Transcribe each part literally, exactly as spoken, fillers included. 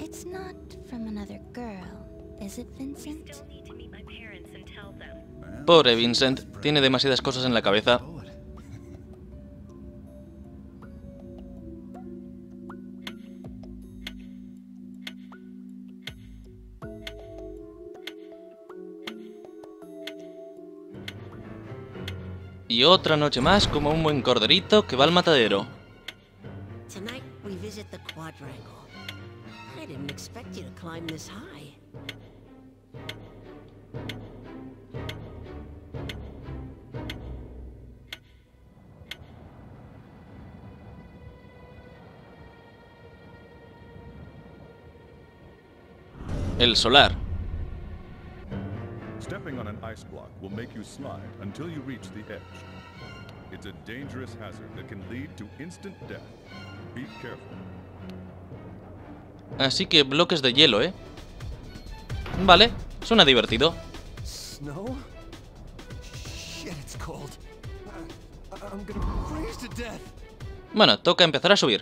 It's not from another girl, is it, Vincent? Pobre Vincent, tiene demasiadas cosas en la cabeza. Y otra noche más como un buen corderito que va al matadero. Tonight we visit the quadrangle. I didn't expect you to climb this high. El solar. Stepping on an ice block will make you slide until you reach the edge. It's a dangerous hazard that can lead to instant death. Be careful. Así que bloques de hielo, ¿eh? Vale, suena divertido. Snow? Shit, it's cold. I, I'm gonna freeze to death. Bueno, toca empezar a subir.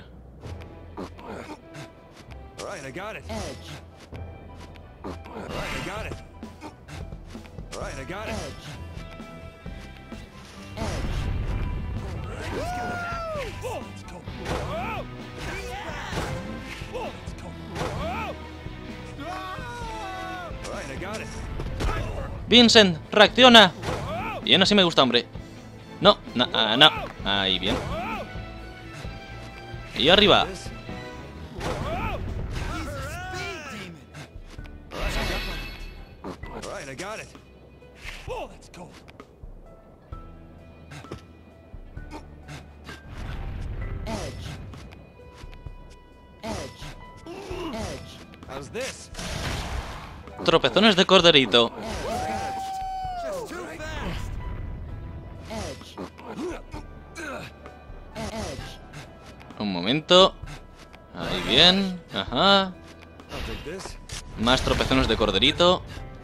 All right, I got it. Edge. All right, I got it. All right, I got it. Edge. Edge. Let's go. Let's go. Oh! Let's go. All right, I got it. Vincent, reacciona. Bien, así me gusta, hombre. No, no, ah, no. Ahí, bien. Y arriba. I got it. Oh, let's go. Edge. Edge. Edge. How's this? Tropezones de corderito. Just too fast. Edge. Edge. Un momento. Ahí, bien. Ajá. I'll take this. Más tropezones de corderito.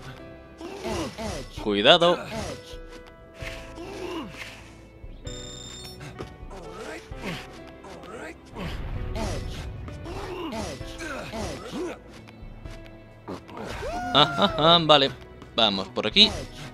Cuidado. Ajá, ajá, vale. Vamos por aquí.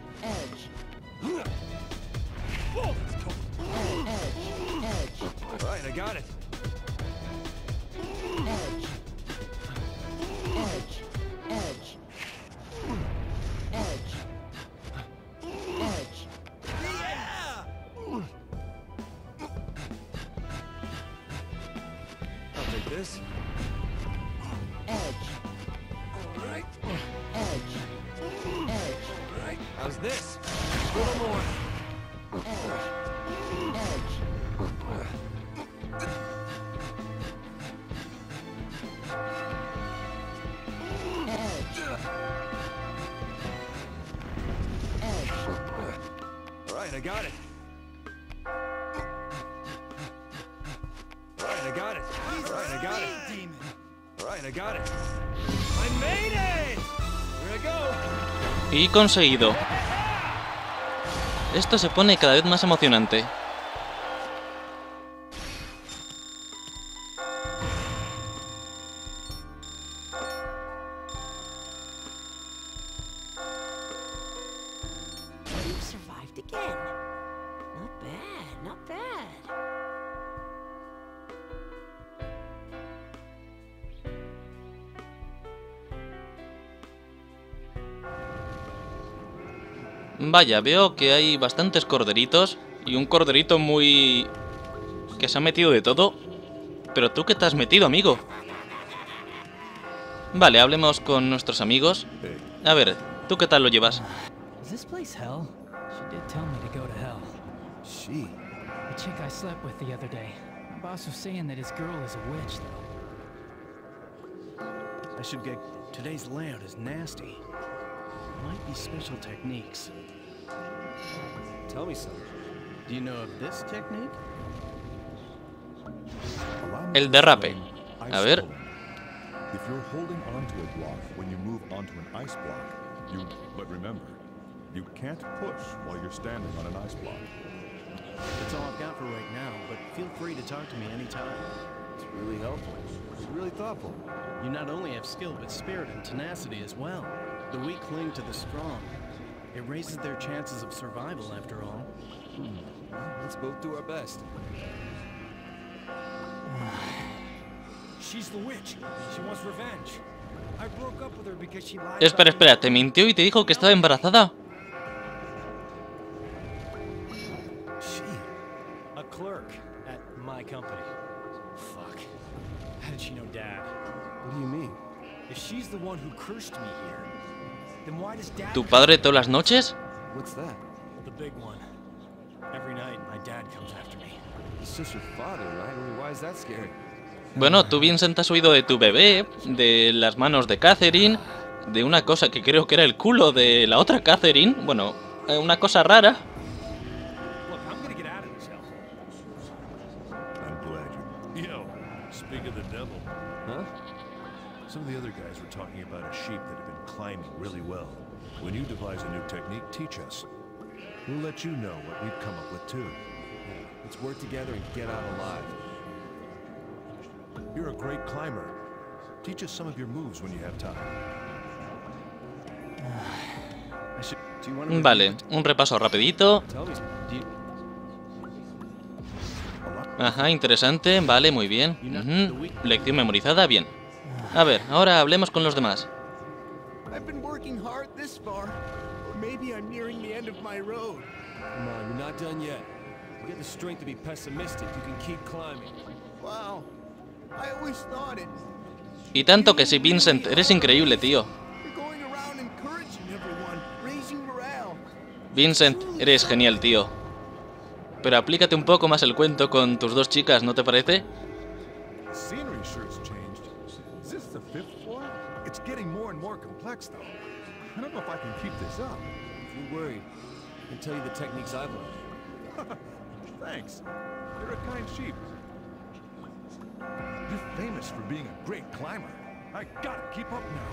This edge. All right. Edge. Edge. All right. How's this? A little more. Edge. Edge. Edge. Edge. All right, I got it. I got it. All right, I got it. All right, I got it. I made it. Here I go. Y conseguido. Esto se pone cada vez más emocionante. You survived again. Not bad, not bad. Vaya, veo que hay bastantes corderitos. Y un corderito muy... que se ha metido de todo. Pero tú, ¿qué te has metido, amigo? Vale, hablemos con nuestros amigos. A ver, ¿tú qué tal lo llevas? Is this place hell? She did tell me to go to hell. She. The chick I slept with the other day. My boss was saying that his girl is a witch, though. I should get... Today's layout is nasty. Might be special techniques. Tell me something. Do you know of this technique? El derrape. A ver. If you're holding onto a block when you move onto an ice block, you... But remember, you can't push while you're standing on an ice block. That's all I've got for right now, but feel free to talk to me anytime. It's really helpful. It's really thoughtful. You not only have skill, but spirit and tenacity as well. The weak cling to the strong. It raises their chances of survival, after all. Hmm. Well, let's both do our best. She's the witch. She wants revenge. I broke up with her because she lied. Espera, espera, ¿te mintió y te dijo que estaba embarazada? She, a clerk at my company. Fuck. How did she know Dad? What do you mean? If she's the one who cursed me here, then why does Dad? ¿Tu padre todas las noches? What's that? The big one. Every night, my dad comes after me. It's just your father, right? I mean, why is that scary? Bueno, tú, Vincent, has oído de tu bebé, de las manos de Catherine, de una cosa que creo que era el culo de la otra Catherine. Bueno, una cosa rara. Look, I'm gonna get out of this hell. I'm glad you... Yo, speak of the devil. Huh? Some of the other guys were talking about a sheep that had been climbing really well. When you devise a new technique, teach us. We'll let you know what we've come up with too. Yeah, let's work together and get out alive. You're a great climber. Teach us some of your moves when you have time. I should, do you want to Vale, un repaso rapidito. Tell me, do you, Ajá, interesante, vale, muy bien. Ujú. Lección memorizada, bien. A ver, ahora hablemos con los demás. I've been working hard this far, but maybe I'm nearing the end of my road. come on, you're not done yet. You get the strength to be pessimistic. You can keep climbing. Wow, I always thought it. Y tanto que sí, Vincent, eres increíble, tío. You're going around encouraging everyone, raising morale. Vincent, eres genial, tío. Pero aplícate un poco más el cuento con tus dos chicas, ¿no te parece? The scenery sure has changed. Is this the fifth floor? It's getting more and more complex, though. I don't know if I can keep this up. If you're worried, I can tell you the techniques I've learned. Thanks. You're a kind sheep. You're famous for being a great climber. I gotta keep up now.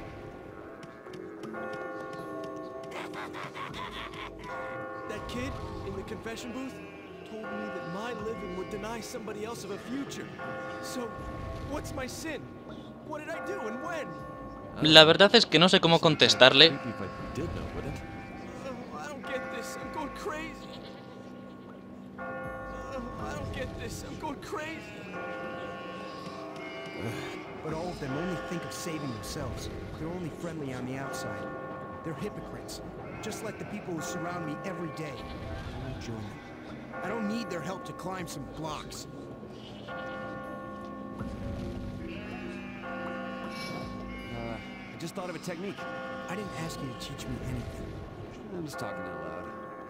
That kid in the confession booth told me that my living would deny somebody else of a future. So, what's my sin? What did I do and when? La verdad es que no sé cómo contestarle. Creepy if I did know, wouldn't it? Oh, I don't get this. I'm going crazy. Oh, I don't get this. I'm going crazy. But all of them only think of saving themselves. They're only friendly on the outside. They're hypocrites, just like the people who surround me every day. I won't join them. I don't need their help to climb some blocks. Uh, I just thought of a technique. I didn't ask you to teach me anything. I'm just talking out loud.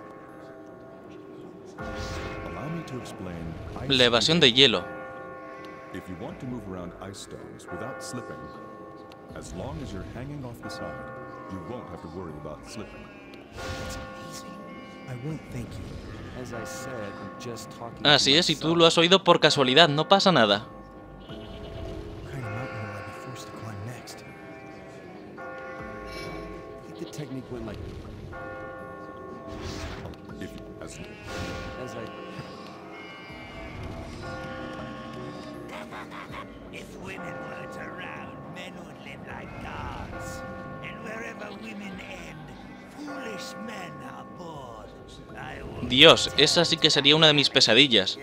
Allow me to explain. ice La evasión de hielo. If you want to move around ice stones without slipping, as long as you're hanging off the side, you won't have to worry about slipping. That's amazing. I won't thank you. As I said, I'm just talking Así to es, y tú myself. lo has oído por casualidad, no pasa nada. What kind of mountain will I be forced to climb next? I think the technique went like If as as I. If women weren't around, men would live like gods. And wherever women end, foolish men are born. I will... Dios, esa sí que sería una de mis pesadillas.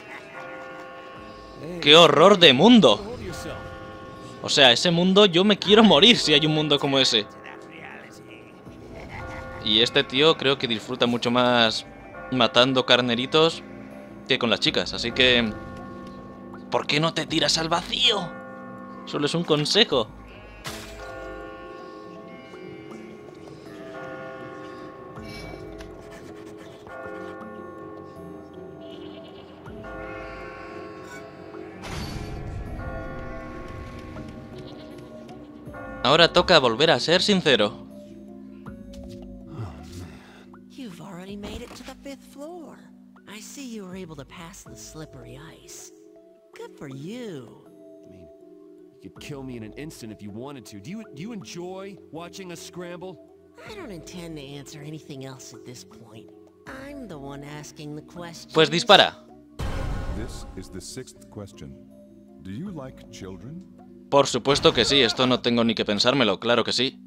Hey, ¡Qué horror de mundo! hold yourself. O sea, ese mundo, yo me quiero morir si hay un mundo como ese. that reality. Y este tío creo que disfruta mucho más matando carneritos que con las chicas, así que... ¿por qué no te tiras al vacío? Solo es un consejo. Ahora toca volver a ser sincero. You've already made it to the fifth floor. I see you were able to pass the slippery ice. Good for you. I mean, you could kill me in an instant if you wanted to. Do you do you enjoy watching us scramble? I don't intend to answer anything else at this point. I'm the one asking the question. Pues dispara. This is the sixth question. Do you like children? Por supuesto que sí, esto no tengo ni que pensármelo, claro que sí.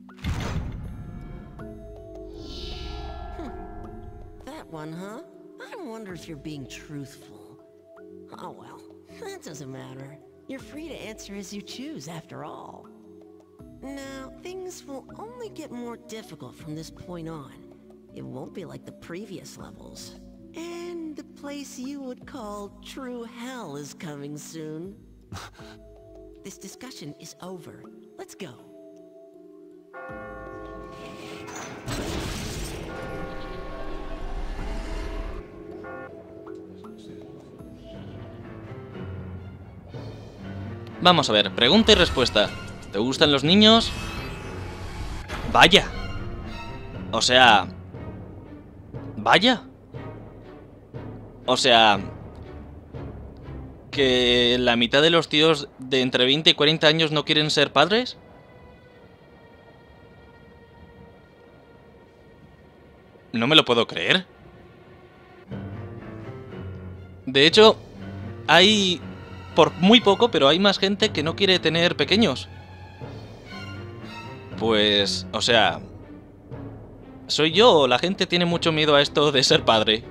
That one, huh? I wonder if you're being truthful. Oh well, that doesn't matter. You're free to answer as you choose, after all. Now, things will only get more difficult from this point on. It won't be like the previous levels. And the place you would call true hell is coming soon. This discussion is over. Let's go. Vamos a ver, pregunta y respuesta. ¿Te gustan los niños? Vaya. O sea... Vaya. O sea... ¿Que la mitad de los tíos de entre veinte y cuarenta años no quieren ser padres? No me lo puedo creer. De hecho, hay... Por muy poco, pero hay más gente que no quiere tener pequeños. Pues... O sea... ¿Soy yo o la gente tiene mucho miedo a esto de ser padre?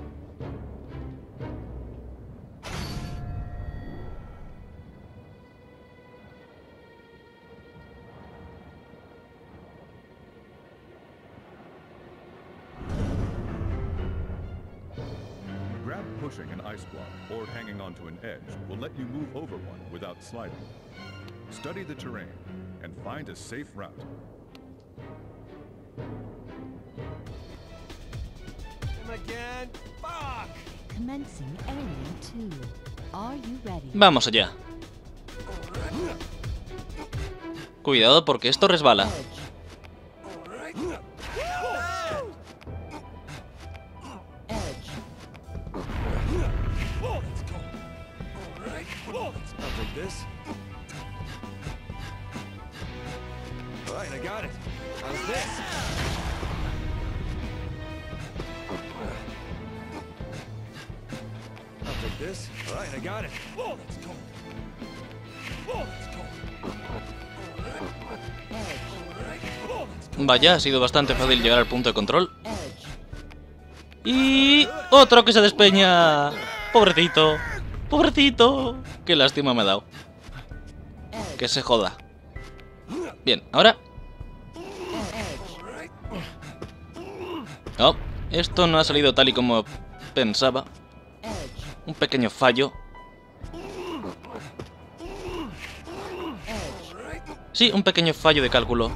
Grab pushing an ice block or hanging onto an edge will let you move over one without sliding. Study the terrain and find a safe route. Him again? Fuck! Commencing area two. Are you ready? Vamos allá. Cuidado porque esto resbala. I'll take this. All right, I got it. How's this? I'll take this. All right, I got it. Whoa, that's cold. Whoa, that's cold. Vaya, ha sido bastante fácil llegar al punto de control. Y... ¡Otro que se despeña! ¡Pobrecito! ¡Pobrecito! ¡Qué lástima me ha dado! Que se joda. Bien, ahora... Oh, esto no ha salido tal y como pensaba. Un pequeño fallo. Sí, un pequeño fallo de cálculo.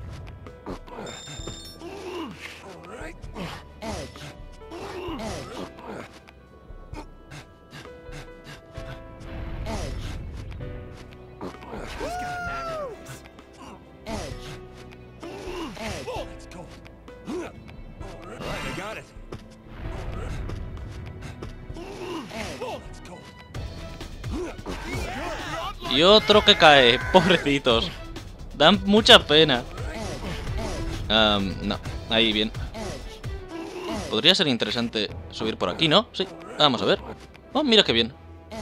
Y otro que cae, pobrecitos. Dan mucha pena. Um, no, ahí bien. Podría ser interesante subir por aquí, ¿no? Sí, vamos a ver. Oh, mira qué bien.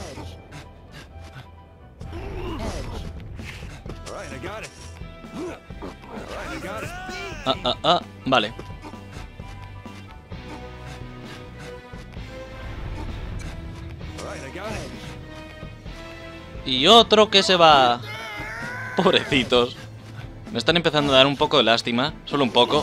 Ah, ah, ah, vale. Y otro que se va. Pobrecitos. Me están empezando a dar un poco de lástima. Solo un poco.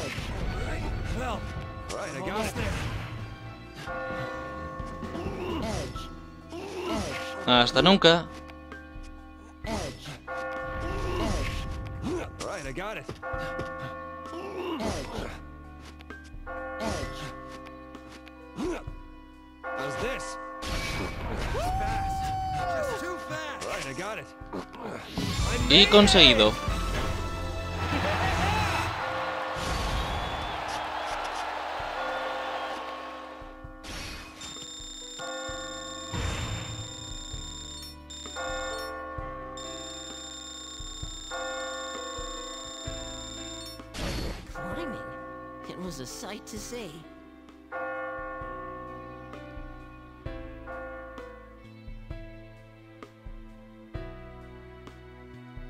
Hasta nunca. Y conseguido. Climbing. It was a sight to see.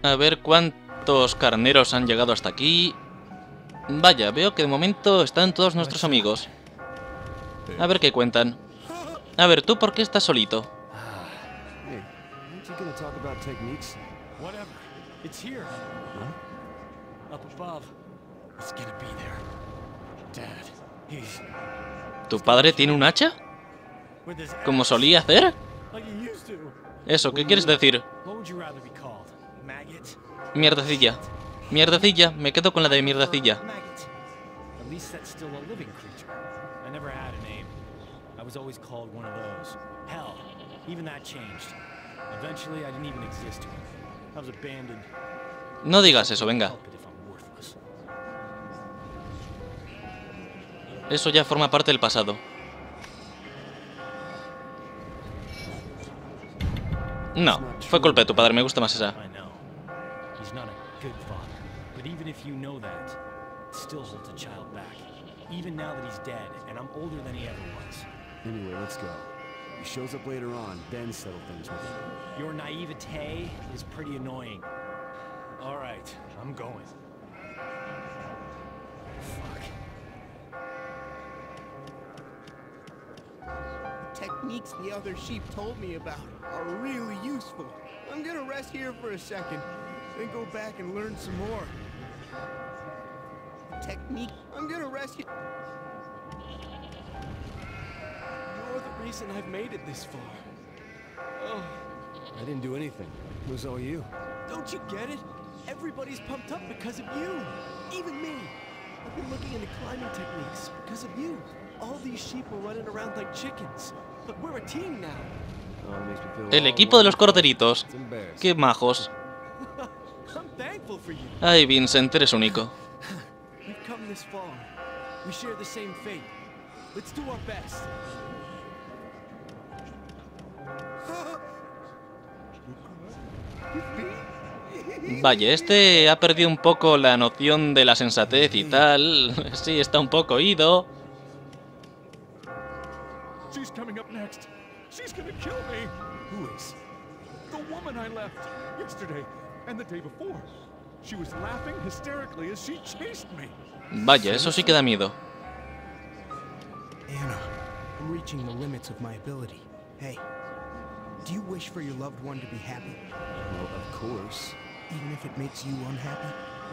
A ver cuántos carneros han llegado hasta aquí. Vaya, veo que de momento están todos nuestros amigos. A ver qué cuentan. A ver, ¿tú por qué estás solito? Hey, aren't you gonna talk about techniques? Whatever. It's here. Up above. It's gonna be there. Dad, he's ¿Tu padre tiene un hacha? with his ¿Como solía hacer? like he used to. Eso, ¿qué quieres decir? What would you rather be called? Maggot? Mierdecilla. Mierdecilla, me quedo con la de mierdecilla. Maggot. At least that's still a living creature. I never had a name. I was always called one of those. Hell, even that changed. Eventually, I didn't even exist to him. I was abandoned. No digas eso, venga. Help it if I'm worthless. Eso ya forma parte del pasado. No, fue culpa de tu padre, me gusta más esa. I know. He's not a good father. But even if you know that, it still holds a child back. Even now that he's dead, and I'm older than he ever was. Anyway, let's go. He shows up later on, then settle things with him. Your naivete is pretty annoying. All right, I'm going. Fuck. The techniques the other sheep told me about are really useful. I'm gonna rest here for a second, then go back and learn some more. The technique. I'm gonna rest here. You're the reason I've made it this far. Oh, I didn't do anything. It was all you. don't you get it? Everybody's pumped up because of you. Even me. I've been looking into climbing techniques because of you. All these sheep were running around like chickens. But we're a team now. Oh, it makes me feel El all equipo de los alone. corderitos. It's embarrassing. Qué majos. I'm thankful for you. Ay, Vincent, eres único. We've come this far. We share the same fate. Let's do our best. Vaya, este ha perdido un poco la noción de la sensatez y tal. Sí, está un poco ido. She's coming up next. She's gonna kill me. Who is? The woman I left yesterday and the day before. She was laughing hysterically as she chased me. Vaya, eso sí que da miedo. Anna, I'm reaching the limits of my ability. Hey, do you wish for your loved one to be happy, Well, of course. even if it makes you unhappy?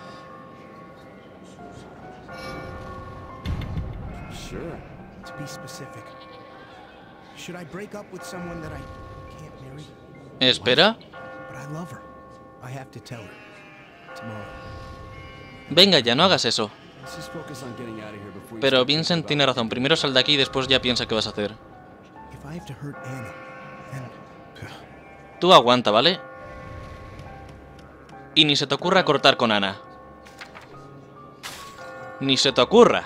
Sure. To be specific, should I break up with someone that I can't marry? Espera. But I love her. I have to tell her. Tomorrow. Venga ya, no hagas eso. Let's just focus on getting out of here before you Pero start thinking Vincent about tiene razón. Primero sal de aquí y después ya piensa qué vas a hacer. If I have to hurt Anna, then Tú aguanta, ¿vale? Y ni se te ocurra cortar con Ana. Ni se te ocurra.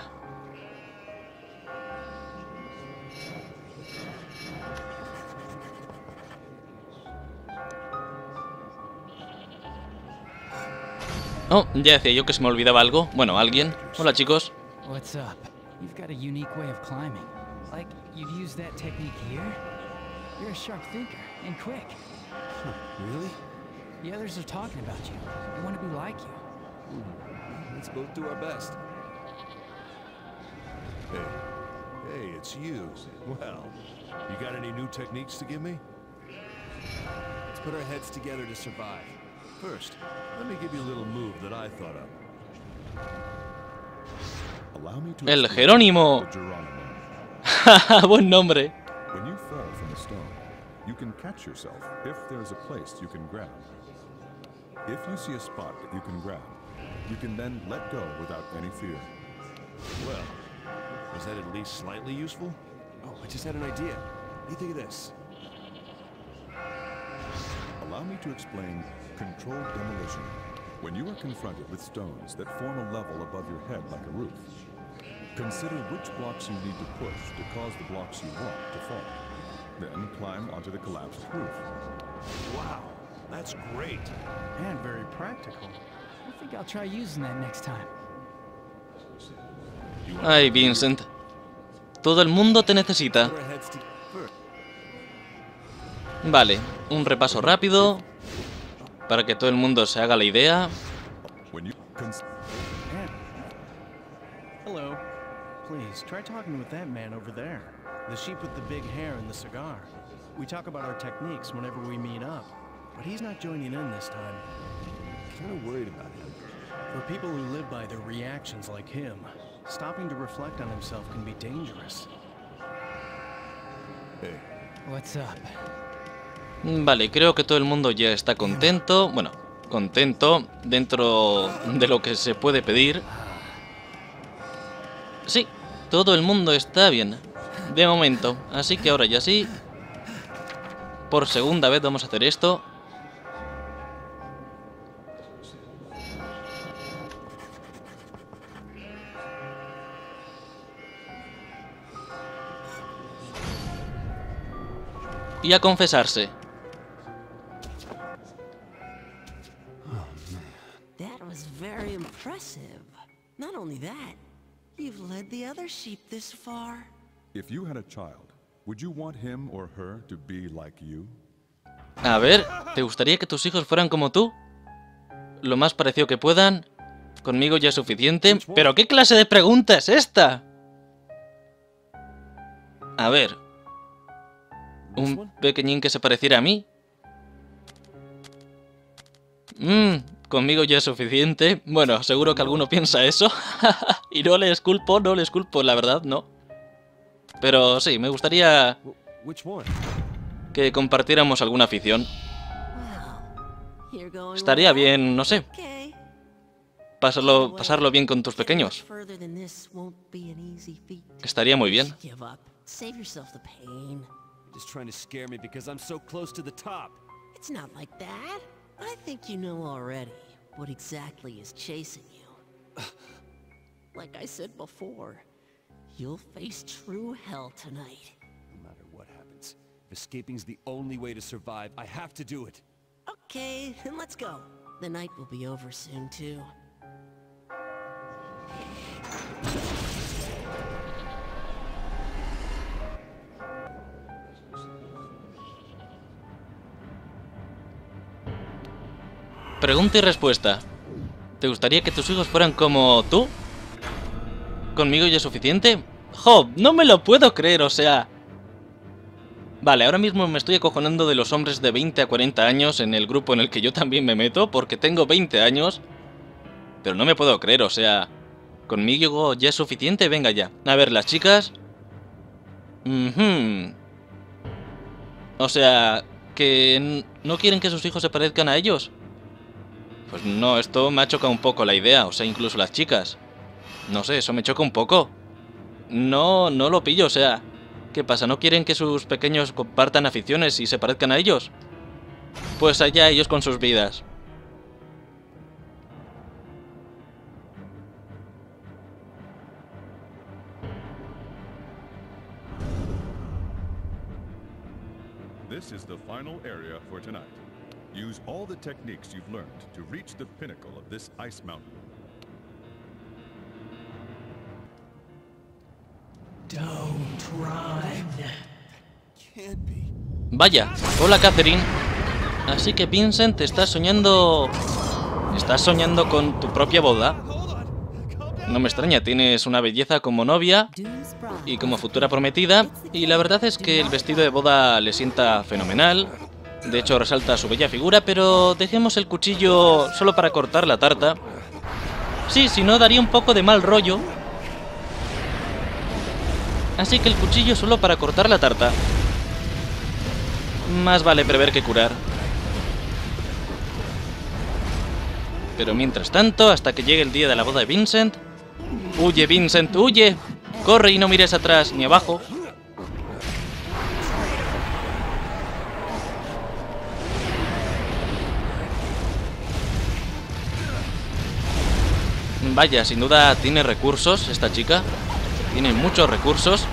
Oh, ya decía yo que se me olvidaba algo. Bueno, alguien. Hola, chicos. What's up? You've got a unique way of climbing. Like, you'd use that technique here? You're a sharp thinker, and quick. Really? The others are talking about you. They want to be like you. Hmm. Let's both do our best. Hey, hey, it's you. Well, you got any new techniques to give me? Let's put our heads together to survive. First, let me give you a little move that I thought of. Allow me to El explain Jerónimo. the Geronimo. Haha, buen nombre. When you fall from a stone, you can catch yourself if there is a place you can grab. If you see a spot that you can grab, you can then let go without any fear. Well, is that at least slightly useful? Oh, I just had an idea. What do you think of this? Allow me to explain controlled demolition. When you are confronted with stones that form a level above your head like a roof, consider which blocks you need to push to cause the blocks you want to fall. Then climb onto the collapsed roof. Wow, that's great. And very practical. I think I'll try using that next time. Ay, Vincent. Todo el mundo te necesita. Put our heads together. Vale, un repaso rápido. para que todo el mundo se haga la idea. Hello. Please, try talking with that man over there. The sheep with the big hair and the cigar. We talk about our techniques whenever we meet up, but he's not joining in this time. Kind of worried about him. For people who live by their reactions like him, stopping to reflect on himself can be dangerous. Hey. What's up? Vale, creo que todo el mundo ya está contento. Bueno, contento dentro de lo que se puede pedir. Sí, todo el mundo está bien, de momento. Así que ahora ya sí, por segunda vez vamos a hacer esto. Y a confesarse. That was very impressive. Not only that, you've led the other sheep this far. If you had a child, would you want him or her to be like you? A ver, ¿te gustaría que tus hijos fueran como tú? Lo más parecido que puedan. Conmigo ya es suficiente. ¿Pero qué clase de pregunta es esta? A ver. ¿Un pequeñín que se pareciera a mí? Mmm, conmigo ya es suficiente. Bueno, seguro que alguno piensa eso. Y no les culpo, no les culpo, la verdad, no. Pero sí, me gustaría que compartiéramos alguna afición. Estaría bien, no sé. Pasarlo, pasarlo bien con tus pequeños. Estaría muy bien. Just trying to scare me because I'm so close to the top. It's not like that. I think you know already what exactly is chasing you. Like I said before, you'll face true hell tonight. No matter what happens, if escaping's the only way to survive, I have to do it. Okay, then let's go. The night will be over soon, too. Pregunta y respuesta. ¿Te gustaría que tus hijos fueran como tú? ¿Conmigo ya es suficiente? ¡Jo! No me lo puedo creer, o sea... Vale, ahora mismo me estoy acojonando de los hombres de veinte a cuarenta años en el grupo en el que yo también me meto, porque tengo veinte años. Pero no me puedo creer, o sea... ¿Conmigo ya es suficiente? Venga ya. A ver, las chicas... Uh-huh. O sea... ¿Que no quieren que sus hijos se parezcan a ellos? Pues no, esto me ha chocado un poco la idea, o sea, incluso las chicas. No sé, eso me choca un poco. No, no lo pillo, o sea... ¿Qué pasa? ¿No quieren que sus pequeños compartan aficiones y se parezcan a ellos? Pues allá ellos con sus vidas. This is the final area for tonight. Use all the techniques you've learned to reach the pinnacle of this ice mountain. Don't run. Can't be. Vaya, hola Catherine. Así que Vincent, estás soñando... ¿Estás soñando con tu propia boda? No me extraña, tienes una belleza como novia y como futura prometida, y la verdad es que el vestido de boda le sienta fenomenal. De hecho, resalta su bella figura, pero dejemos el cuchillo solo para cortar la tarta. Sí, si no daría un poco de mal rollo. Así que el cuchillo solo para cortar la tarta. Más vale prever que curar. Pero mientras tanto, hasta que llegue el día de la boda de Vincent... ¡Huye, Vincent, huye! ¡Corre y no mires atrás ni abajo! Vaya, sin duda tiene recursos esta chica. Tiene muchos recursos.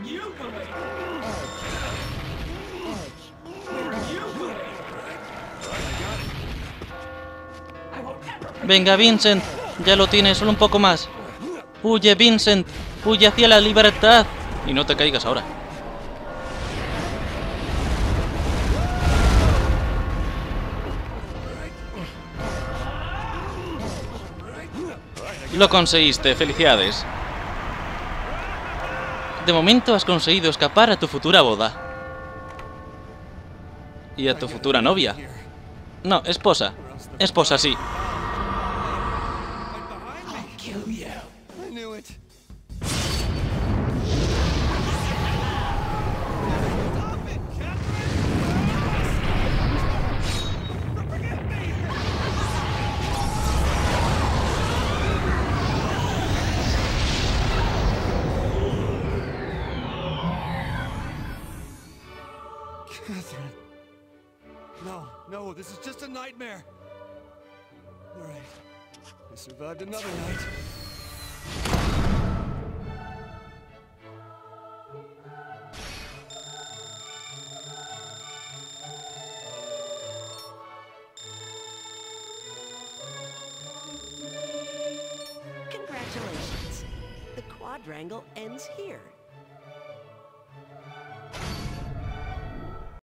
Venga, Vincent. Ya lo tienes, solo un poco más. Huye, Vincent. Huye hacia la libertad. Y no te caigas ahora. Lo conseguiste, felicidades. De momento has conseguido escapar a tu futura boda. Y a tu futura novia. No, esposa. Esposa, sí. Catherine. No, no, this is just a nightmare. All right. I survived another night. Congratulations. The quadrangle ends here.